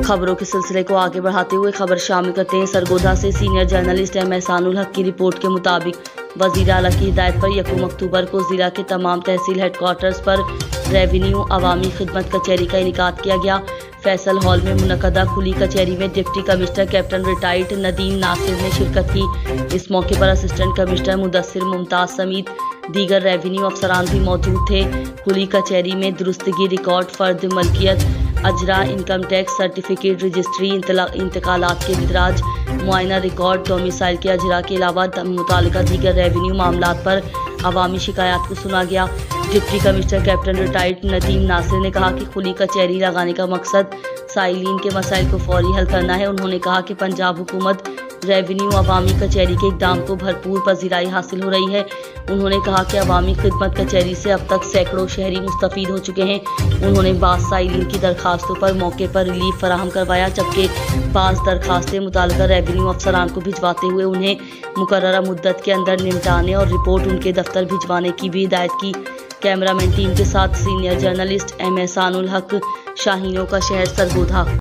खबरों के सिलसिले को आगे बढ़ाते हुए खबर शामिल करते हैं। सरगोधा से सीनियर जर्नलिस्ट एम एहसानुल हक की रिपोर्ट के मुताबिक वज़ीर आला की हिदायत पर 1 अक्टूबर को जिला के तमाम तहसील हेडक्वार्टर्स पर रेवेन्यू अवामी खिदमत कचहरी का इनेकाद किया गया। फैसल हॉल में मुनक्कदा खुली कचहरी में deputy commissioner captain retired Nadeem Nasir ने शिरकत की। इस मौके पर असिस्टेंट कमिश्नर मुदस्सिर मुमताज समेत दीगर रेवेन्यू अफसरान भी मौजूद थे। खुली कचहरी में दुरुस्तगी रिकॉर्ड, फर्द मलकियत, अजरा, इनकम टैक्स सर्टिफिकेट, रजिस्ट्री, इंतकालात के इंदराज, मुआयना रिकॉर्ड, डोमिसाइल के अजरा के अलावा मुतालिका दीगर रेवेन्यू मामलात पर अवामी शिकायत को सुना गया। Deputy commissioner captain retired Nadeem Nasir ने कहा कि खुली कचहरी लगाने का मकसद साइलिन के मसाइल को फौरी हल करना है। उन्होंने कहा कि पंजाब हुकूमत रेवेन्यू अवामी कचहरी के इक़दाम को भरपूर पजीराई हासिल हो रही है। उन्होंने कहा कि अवामी खिदमत कचहरी से अब तक सैकड़ों शहरी मुस्तफ़ीद हो चुके हैं। उन्होंने बाज़ साइलिन की दरखास्तों पर मौके पर रिलीफ फराहम करवाया, जबकि बाज़ दरखास्तें मुताल्लिका रेवेन्यू अफसरान को भिजवाते हुए उन्हें मुकर्ररा मुद्दत के अंदर निपटाने और रिपोर्ट उनके दफ्तर भिजवाने की भी हिदायत की। कैमरामैन टीम के साथ सीनियर जर्नलिस्ट एम एहसानुल हक, शाहीनों का शहर, सरगोधा।